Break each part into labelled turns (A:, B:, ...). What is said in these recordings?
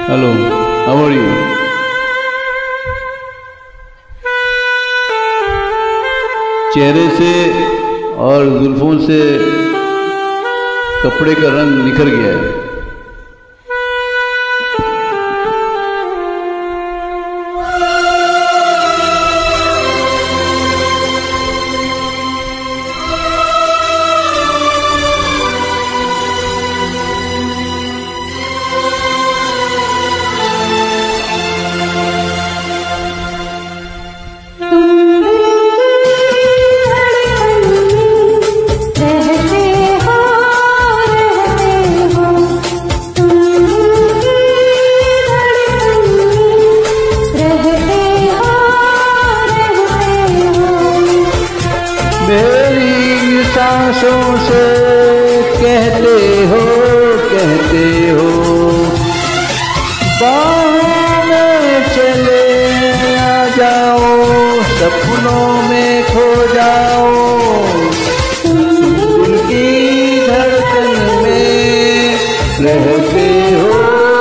A: Hello, how are you? चेहरे से और जुल्फों से कपड़े का रंग निखर गया है। मेरी सांसों से कहते हो बाहों में चले आ जाओ, सपनों में खो जाओ, दिल की धड़कन में रहते हो।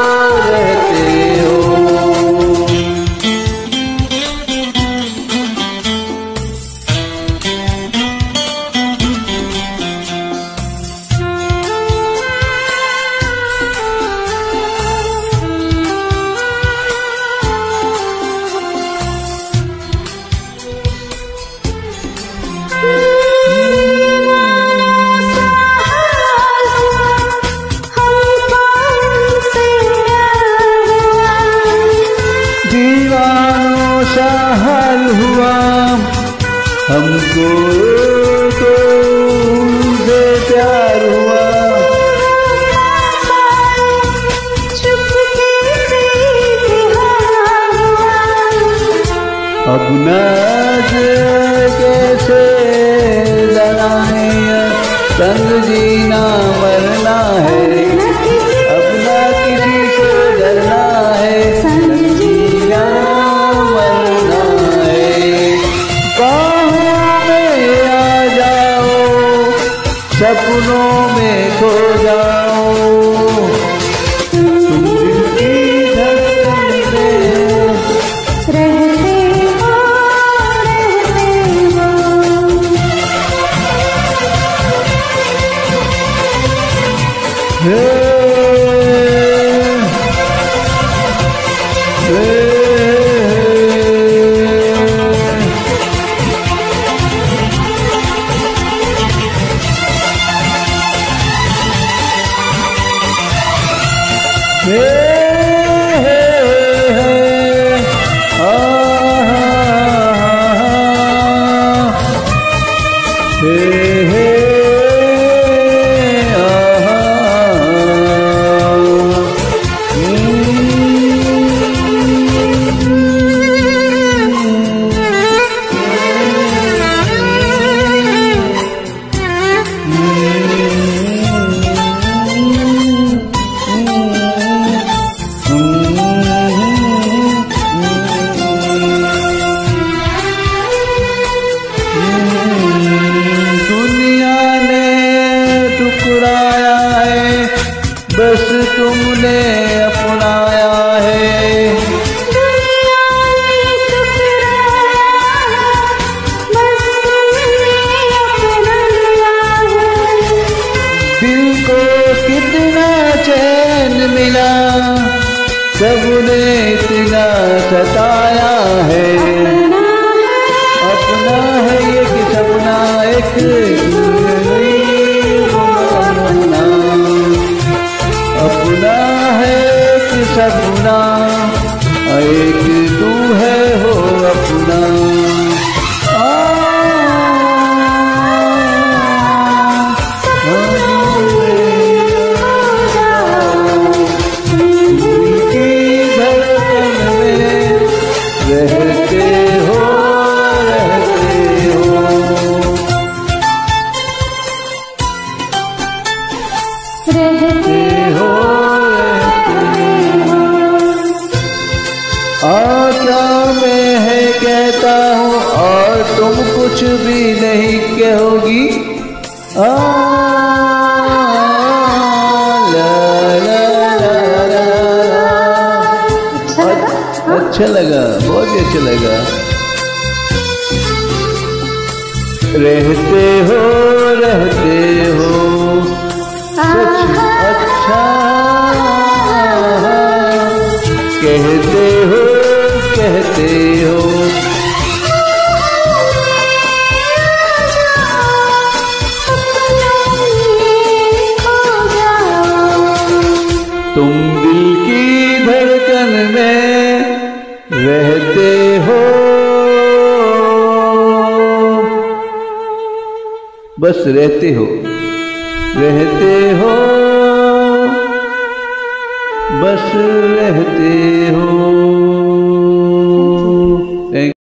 A: दीवानों सा हाल हुआ हमको तो से प्यार हुआ, अब न कैसे लड़ाएं, संग जीना मरना है, अब न किसी से डरना है, संग जीना मरना है। बाहों में आ जाओ, सपनों में खो जाओ, तुम दिल की धड़कन में बस तुमने अपनाया है, दिल को कितना चैन मिला, सबने इतना सताया है, अपना है ये कि सपना एक अपना है कि सपना एक तू है हो अपना। क्या मैं है कहता हूँ और तुम कुछ भी नहीं कहोगी। ला ला ला ला ला। अच्छा लगा, बहुत ही अच्छा लगा। रहते हो सच अच्छा, कहते हो तुम दिल की धड़कन में रहते हो, बस रहते हो, बस रहते हो।